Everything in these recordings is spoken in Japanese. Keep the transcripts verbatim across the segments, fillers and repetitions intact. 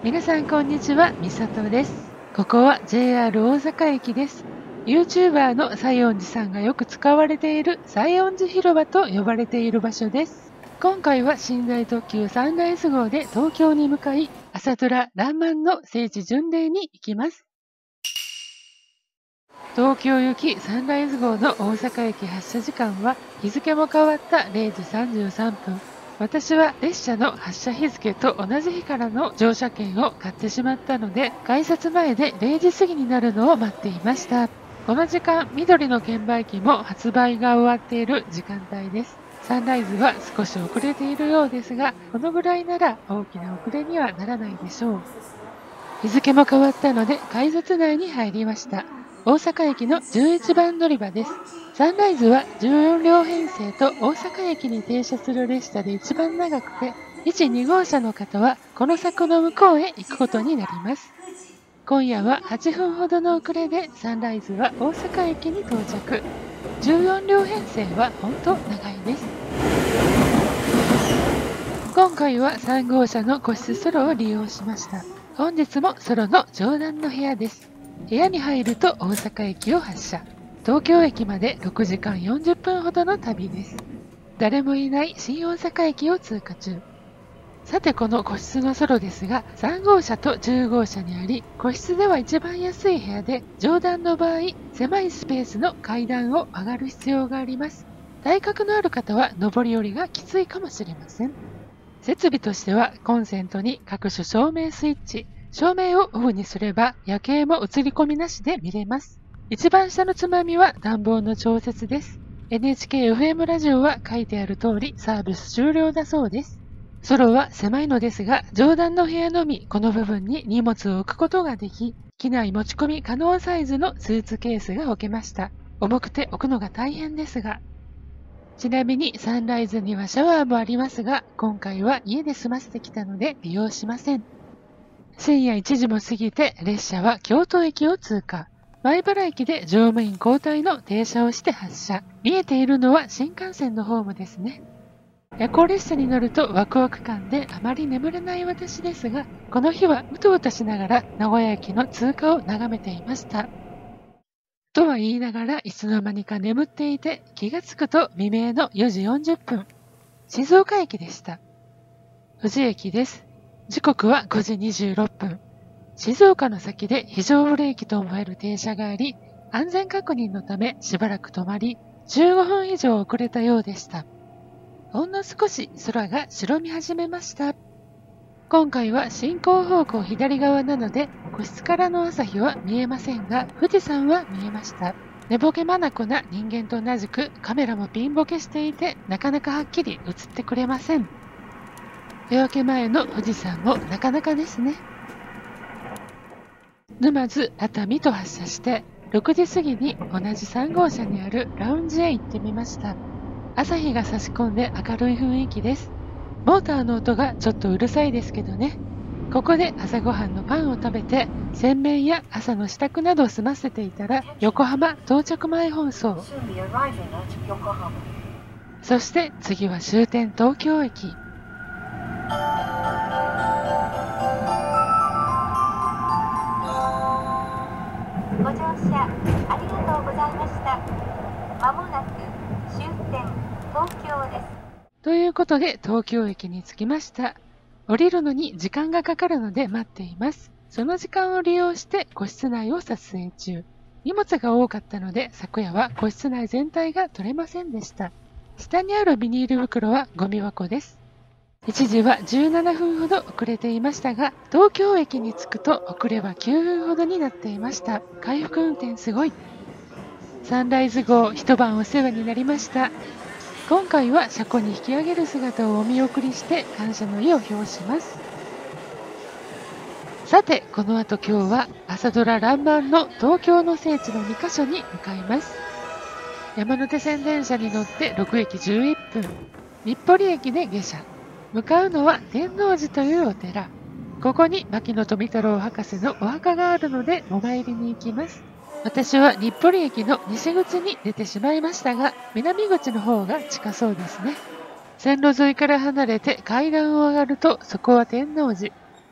皆さんこんにちは、みさとです。ここは ジェイアール 大阪駅です。YouTuber の西園寺さんがよく使われている西園寺広場と呼ばれている場所です。今回は寝台特急サンライズ号で東京に向かい、朝ドラらんまんの聖地巡礼に行きます。東京行きサンライズ号の大阪駅発車時間は日付も変わったれいじさんじゅうさんぷん。私は列車の発車日付と同じ日からの乗車券を買ってしまったので、改札前でれいじ過ぎになるのを待っていました。この時間、緑の券売機も発売が終わっている時間帯です。サンライズは少し遅れているようですが、このぐらいなら大きな遅れにはならないでしょう。日付も変わったので改札内に入りました。大阪駅のじゅういちばん乗り場です。サンライズはじゅうよんりょう編成と大阪駅に停車する列車で一番長くて、いち、にごうしゃの方はこの柵の向こうへ行くことになります。今夜ははっぷんほどの遅れでサンライズは大阪駅に到着。じゅうよんりょう編成は本当長いです。今回はさんごうしゃの個室ソロを利用しました。本日もソロの上段の部屋です。部屋に入ると大阪駅を発車。東京駅までろくじかんよんじゅっぷんほどの旅です。誰もいない新大阪駅を通過中。さてこの個室のソロですが、さんごうしゃとじゅうごうしゃにあり、個室では一番安い部屋で、上段の場合、狭いスペースの階段を上がる必要があります。体格のある方は上り下りがきついかもしれません。設備としてはコンセントに各種照明スイッチ、照明をオフにすれば夜景も映り込みなしで見れます。一番下のつまみは暖房の調節です。エヌエイチケーエフエム ラジオは書いてある通りサービス終了だそうです。ソロは狭いのですが、上段の部屋のみこの部分に荷物を置くことができ、機内持ち込み可能サイズのスーツケースが置けました。重くて置くのが大変ですが。ちなみにサンライズにはシャワーもありますが、今回は家で済ませてきたので利用しません。深夜いちじも過ぎて列車は京都駅を通過。米原駅で乗務員交代の停車をして発車。見えているのは新幹線のホームですね。夜行列車に乗るとワクワク感であまり眠れない私ですが、この日はうとうとしながら名古屋駅の通過を眺めていました。とは言いながらいつの間にか眠っていて、気がつくと未明のよじよんじゅっぷん。静岡駅でした。富士駅です。時刻はごじにじゅうろっぷん。静岡の先で非常ブレーキと思える停車があり、安全確認のためしばらく止まり、じゅうごふん以上遅れたようでした。ほんの少し空が白み始めました。今回は進行方向左側なので、個室からの朝日は見えませんが、富士山は見えました。寝ぼけ眼な人間と同じくカメラもピンボケしていて、なかなかはっきり映ってくれません。夜明け前の富士山もなかなかですね。沼津、熱海と発車して、ろくじ過ぎに同じさんごうしゃにあるラウンジへ行ってみました。朝日が差し込んで明るい雰囲気です。モーターの音がちょっとうるさいですけどね。ここで朝ごはんのパンを食べて、洗面や朝の支度などを済ませていたら、横浜到着前放送。そして次は終点東京駅。 ご乗車ありがとうございました。まもなく終点東京です。 ということで東京駅に着きました。降りるのに時間がかかるので待っています。その時間を利用して個室内を撮影中。荷物が多かったので昨夜は個室内全体が撮れませんでした。下にあるビニール袋はゴミ箱です。一時はじゅうななふんほど遅れていましたが、東京駅に着くと遅れはきゅうふんほどになっていました。回復運転すごい。サンライズ号一晩お世話になりました。今回は車庫に引き上げる姿をお見送りして感謝の意を表します。さて、この後今日は朝ドラらんまんの東京の聖地のにかしょに向かいます。山手線電車に乗ってろくえきじゅういっぷん。日暮里駅で下車。向かうのは天王寺というお寺。ここに牧野富太郎博士のお墓があるのでお参りに行きます。私は日暮里駅の西口に出てしまいましたが、南口の方が近そうですね。線路沿いから離れて階段を上がると、そこは天王寺。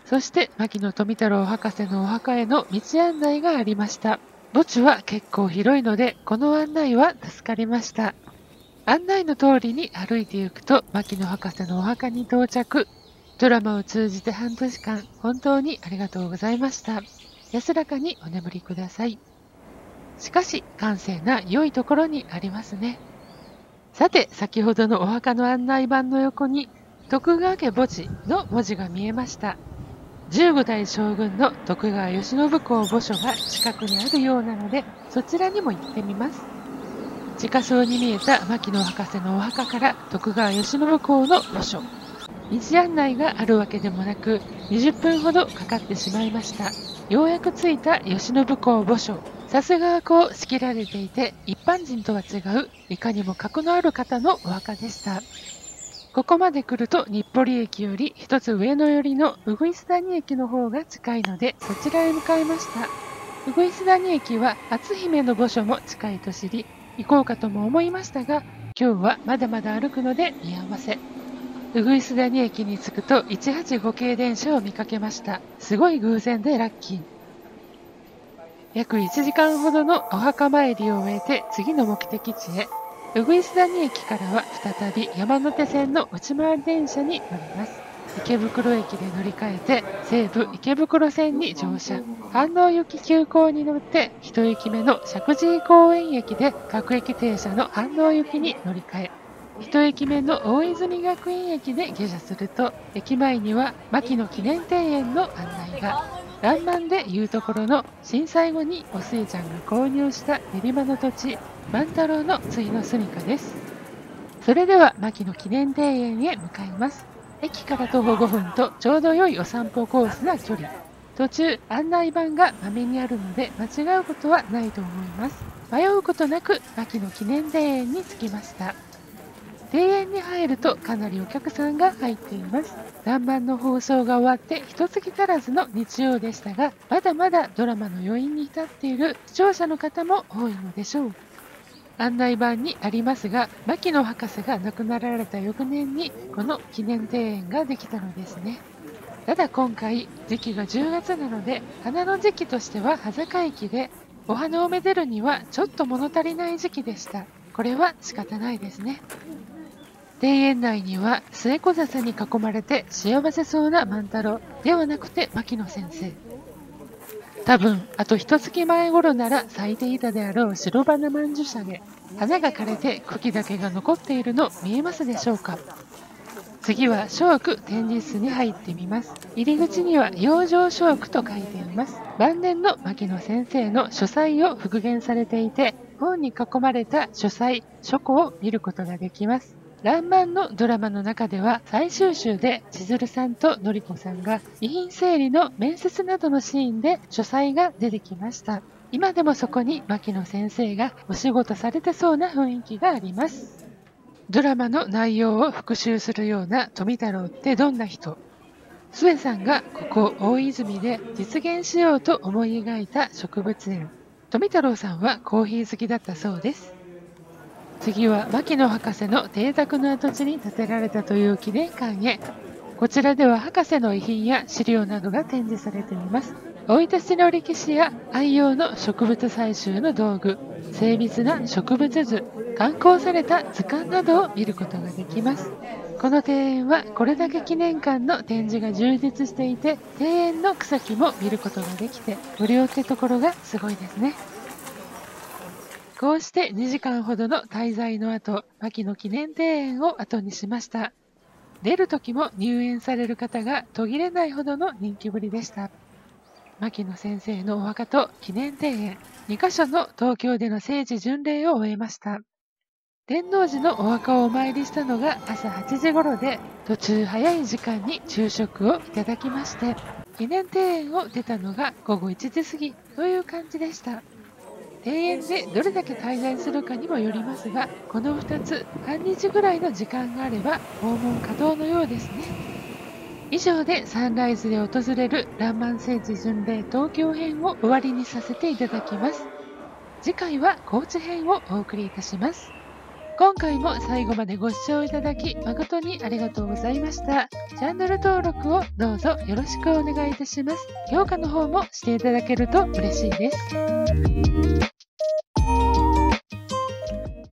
そして牧野富太郎博士のお墓への道案内がありました。墓地は結構広いので、この案内は助かりました。案内の通りに歩いて行くと、牧野博士のお墓に到着。ドラマを通じて半年間、本当にありがとうございました。安らかにお眠りください。しかし、閑静な良いところにありますね。さて、先ほどのお墓の案内板の横に、徳川家墓地の文字が見えました。じゅうごだい将軍の徳川慶喜公墓所が近くにあるようなので、そちらにも行ってみます。近そうに見えた牧野博士のお墓から徳川慶喜公の墓所。道案内があるわけでもなく、にじゅっぷんほどかかってしまいました。ようやく着いた慶喜公墓所。さすがはこう仕切られていて、一般人とは違う、いかにも格のある方のお墓でした。ここまで来ると日暮里駅より一つ上の寄りの鶯谷駅の方が近いので、そちらへ向かいました。鶯谷駅は篤姫の墓所も近いと知り、行こうかとも思いましたが、今日はまだまだ歩くので見合わせ。鶯谷駅に着くといちはちご系電車を見かけました。すごい偶然でラッキー。約いちじかんほどのお墓参りを終えて次の目的地へ。鶯谷駅からは再び山手線の内回り電車に乗ります。池袋駅で乗り換えて西武池袋線に乗車。飯能行き急行に乗って一駅目の石神井公園駅で各駅停車の飯能行きに乗り換え。一駅目の大泉学院駅で下車すると、駅前には牧野記念庭園の案内が。らんまんでいうところの震災後におすいちゃんが購入した練馬の土地、万太郎の対の住処です。それでは牧野記念庭園へ向かいます。駅から徒歩ごふんとちょうど良いお散歩コースな距離。途中案内板がまめにあるので間違うことはないと思います。迷うことなく牧野記念庭園に着きました。庭園に入るとかなりお客さんが入っています。らんまんの放送が終わって一月足らずの日曜でしたが、まだまだドラマの余韻に浸っている視聴者の方も多いのでしょう。案内板にありますが、牧野博士が亡くなられた翌年にこの記念庭園ができたのですね。ただ今回時期がじゅうがつなので、花の時期としては葉盛期で、お花をめでるにはちょっと物足りない時期でした。これは仕方ないですね。庭園内には末子笹に囲まれて幸せそうな万太郎ではなくて牧野先生。多分あと一月前頃なら咲いていたであろう白花曼珠沙華。花が枯れて茎だけが残っているの見えますでしょうか。次は小区展示室に入ってみます。入り口には養生小区と書いています。晩年の牧野先生の書斎を復元されていて、本に囲まれた書斎、書庫を見ることができます。らんまんのドラマの中では最終週で千鶴さんとのりこさんが遺品整理の面接などのシーンで書斎が出てきました。今でもそこに牧野先生がお仕事されてそうな雰囲気があります。ドラマの内容を復習するような富太郎ってどんな人？スエさんがここ大泉で実現しようと思い描いた植物園。富太郎さんはコーヒー好きだったそうです。次は牧野博士の邸宅の跡地に建てられたという記念館へ。こちらでは博士の遺品や資料などが展示されています。生い立ちの歴史や愛用の植物採集の道具、精密な植物図、刊行された図鑑などを見ることができます。この庭園はこれだけ記念館の展示が充実していて、庭園の草木も見ることができて、無料ってところがすごいですね。こうしてにじかんほどの滞在の後、牧野記念庭園を後にしました。出る時も入園される方が途切れないほどの人気ぶりでした。牧野先生のお墓と記念庭園、にかしょの東京での聖地巡礼を終えました。天王寺のお墓をお参りしたのが朝はちじ頃で、途中早い時間に昼食をいただきまして、記念庭園を出たのがごごいちじ過ぎという感じでした。庭園でどれだけ滞在するかにもよりますが、このふたつ、半日ぐらいの時間があれば訪問可能のようですね。以上でサンライズで訪れるらんまん聖地巡礼東京編を終わりにさせていただきます。次回は高知編をお送りいたします。 今回も最後までご視聴いただき誠にありがとうございました。チャンネル登録をどうぞよろしくお願いいたします。評価の方もしていただけると嬉しいです。